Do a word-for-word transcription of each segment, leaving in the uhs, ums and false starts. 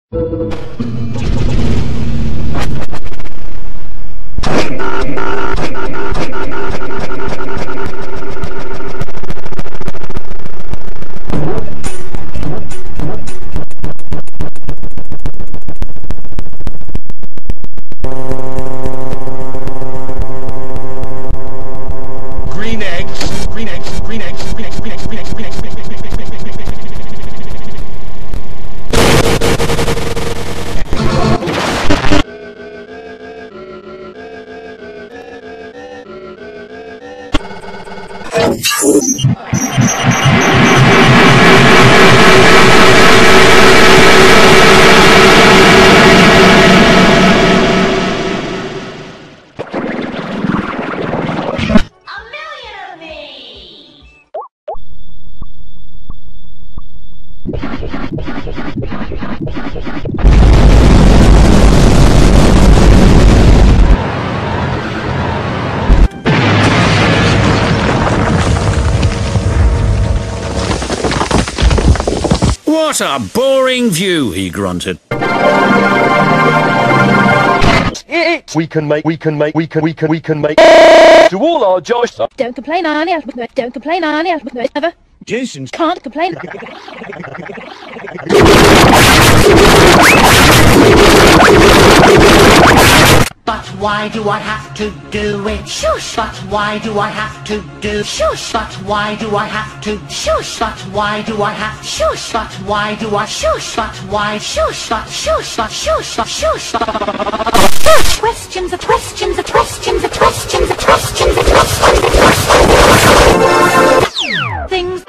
Green eggs, green eggs, green eggs, green eggs, green eggs, green eggs, green eggs, green eggs, green eggs, green eggs, green eggs. What a boring view, he grunted. We can make, we can make, we can, we can, we can make. Do all our jobs. Don't complain, Arnie. Don't complain, Arnie. Never. Jason Can't complain. But why do I have to do it? Shush! But why do I have to do? Shush! But why do I have to? Shush! But why do I have? Shush! But why do I? Shush! But why? Shush! But shush! But shush! But shush! Questions, questions, questions, questions, questions, questions, things.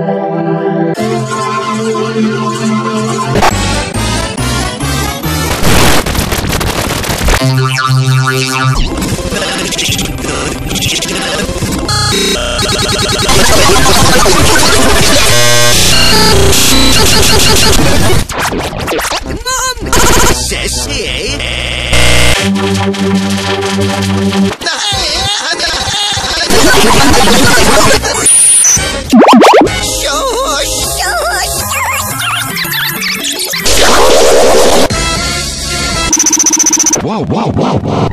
Whoa, whoa, whoa, whoa.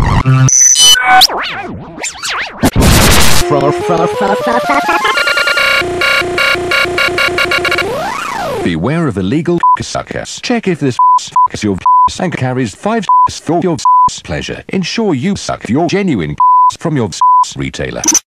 Beware of illegal suckers. Check if this is your and carries five for your pleasure. Ensure you suck your genuine from your retailer.